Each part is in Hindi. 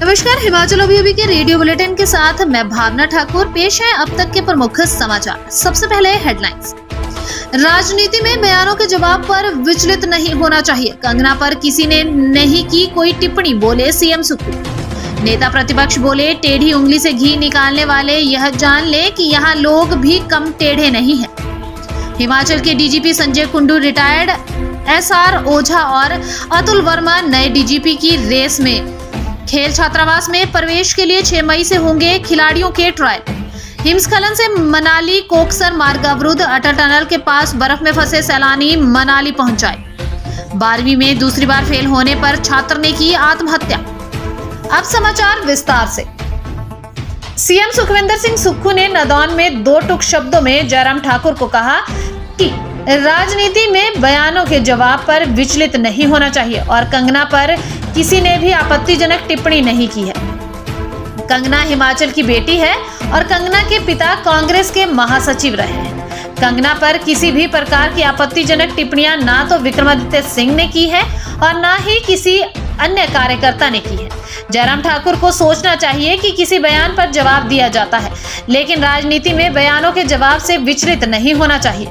नमस्कार, हिमाचल अभी के रेडियो बुलेटिन के साथ मैं भावना ठाकुर। पेश है अब तक के प्रमुख समाचार। सबसे पहले हेडलाइंस। राजनीति में बयानों के जवाब पर विचलित नहीं होना चाहिए। कंगना पर किसी ने नहीं की कोई टिप्पणी, बोले सीएम सुक्खू। नेता प्रतिपक्ष बोले, टेढ़ी उंगली से घी निकालने वाले यह जान ले कि यहाँ लोग भी कम टेढ़े नहीं हैं। हिमाचल के DGP Sanjay Kundu retired, S R Ojha और अतुल वर्मा नए डीजीपी की रेस में। खेल छात्रावास में प्रवेश के लिए 6 मई से होंगे खिलाड़ियों के ट्रायल। हिमस्खलन से मनाली कोकसर मार्ग अवरुद्ध, अटल टनल के पास बर्फ में फंसे सैलानी मनाली पहुंच आए। 12वीं में दूसरी बार फेल होने पर छात्र ने की आत्महत्या। अब समाचार विस्तार से। सीएम सुखविंदर सिंह सुक्खू ने नादौन में 2 टूक शब्दों में जयराम ठाकुर को कहा कि राजनीति में बयानों के जवाब पर विचलित नहीं होना चाहिए और कंगना पर किसी ने भी आपत्तिजनक टिप्पणी नहीं की है। कंगना हिमाचल की बेटी है और कंगना के पिता कांग्रेस के महासचिव रहे हैं। कंगना पर किसी भी प्रकार की आपत्तिजनक टिप्पणियां ना तो विक्रमादित्य सिंह ने की है और ना ही किसी अन्य कार्यकर्ता ने की है। जयराम ठाकुर को सोचना चाहिए कि किसी बयान पर जवाब दिया जाता है, लेकिन राजनीति में बयानों के जवाब से विचलित नहीं होना चाहिए।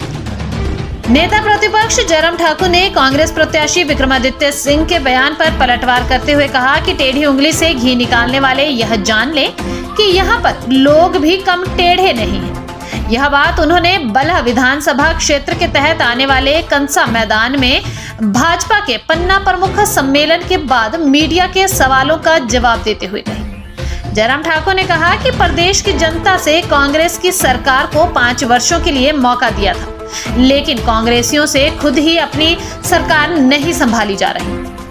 नेता प्रतिपक्ष जयराम ठाकुर ने कांग्रेस प्रत्याशी विक्रमादित्य सिंह के बयान पर पलटवार करते हुए कहा कि टेढ़ी उंगली से घी निकालने वाले यह जान ले कि यहाँ पर लोग भी कम टेढ़े नहीं हैं। यह बात उन्होंने बल्ह विधानसभा क्षेत्र के तहत आने वाले कंसा मैदान में भाजपा के पन्ना प्रमुख सम्मेलन के बाद मीडिया के सवालों का जवाब देते हुए कही। जयराम ठाकुर ने कहा कि प्रदेश की जनता से कांग्रेस की सरकार को 5 वर्षों के लिए मौका दिया था, लेकिन कांग्रेसियों से खुद ही अपनी सरकार नहीं संभाली जा रही।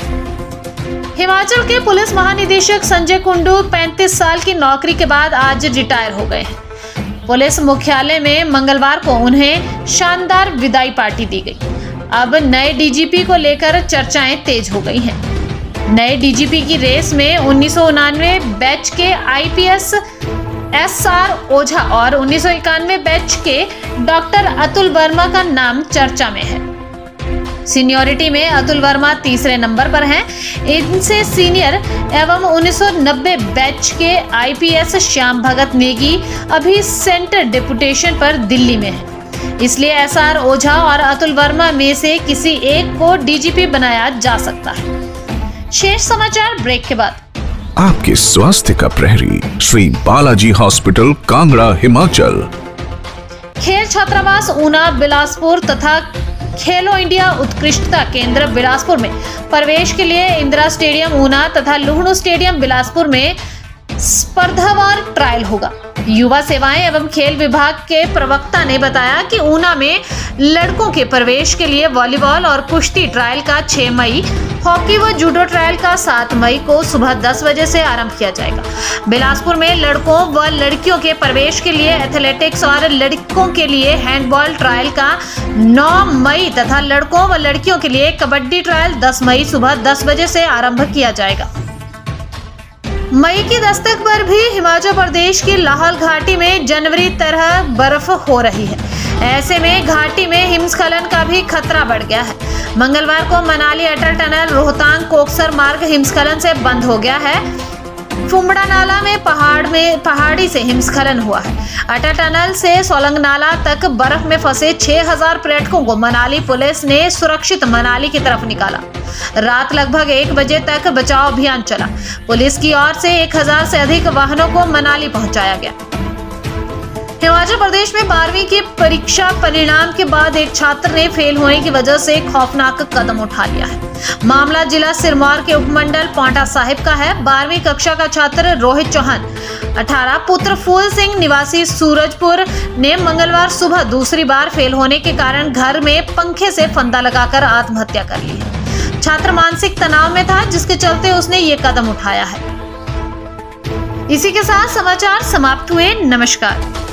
हिमाचल के पुलिस महानिदेशक संजय कुंडू 35 साल की नौकरी के बाद आज रिटायर हो गए हैं। पुलिस मुख्यालय में मंगलवार को उन्हें शानदार विदाई पार्टी दी गई। अब नए डीजीपी को लेकर चर्चाएं तेज हो गई हैं। नए डीजीपी की रेस में 1999 बैच के आईपीएस एसआर ओझा और 1991 बैच के डॉक्टर अतुल वर्मा का नाम चर्चा में है। सीनियरिटी में अतुल वर्मा तीसरे नंबर पर हैं। इनसे सीनियर एवं 1990 बैच के आईपीएस श्याम भगत नेगी अभी सेंटर डेपुटेशन पर दिल्ली में है। इसलिए एसआर ओझा और अतुल वर्मा में से किसी एक को डीजीपी बनाया जा सकता है। शेष समाचार ब्रेक के बाद। आपके स्वास्थ्य का प्रहरी श्री बालाजी हॉस्पिटल, कांगड़ा, हिमाचल। खेल छात्रावास ऊना, बिलासपुर तथा खेलो इंडिया उत्कृष्टता केंद्र बिलासपुर में प्रवेश के लिए इंदिरा स्टेडियम ऊना तथा लुहणु स्टेडियम बिलासपुर में स्पर्धावार ट्रायल होगा। युवा सेवाएं एवं खेल विभाग के प्रवक्ता ने बताया कि ऊना में लड़कों के प्रवेश के लिए वॉलीबॉल और कुश्ती ट्रायल का 6 मई, हॉकी व जूडो ट्रायल का 7 मई को सुबह 10 बजे से आरंभ किया जाएगा। बिलासपुर में लड़कों व लड़कियों के प्रवेश के लिए एथलेटिक्स और लड़कों के लिए हैंडबॉल ट्रायल का 9 मई तथा लड़कों व लड़कियों के लिए कबड्डी ट्रायल 10 मई सुबह 10 बजे से आरंभ किया जाएगा। मई की दस्तक पर भी हिमाचल प्रदेश की लाहौल घाटी में जनवरी तरह बर्फ हो रही है। ऐसे में घाटी में हिमस्खलन का भी खतरा बढ़ गया है। मंगलवार को मनाली अटल टनल रोहतांग कोकसर मार्ग हिमस्खलन से बंद हो गया है। फुमड़ा नाला में पहाड़ी से हिमस्खलन हुआ है। अटल टनल से सोलंग नाला तक बर्फ में फंसे 6000 पर्यटकों को मनाली पुलिस ने सुरक्षित मनाली की तरफ निकाला। रात लगभग 1 बजे तक बचाव अभियान चला। पुलिस की ओर से 1000 से अधिक वाहनों को मनाली पहुंचाया गया। हिमाचल प्रदेश में 12वीं की परीक्षा परिणाम के बाद एक छात्र ने फेल होने की वजह से खौफनाक कदम उठा लिया है। मामला जिला सिरमौर के उपमंडल पांवटा साहिब का है। 12वीं कक्षा का छात्र रोहित चौहान 18 पुत्र फूल सिंह निवासी सूरजपुर ने मंगलवार सुबह दूसरी बार फेल होने के कारण घर में पंखे से फंदा लगाकर आत्महत्या कर ली है। छात्र मानसिक तनाव में था, जिसके चलते उसने ये कदम उठाया है। इसी के साथ समाचार समाप्त हुए। नमस्कार।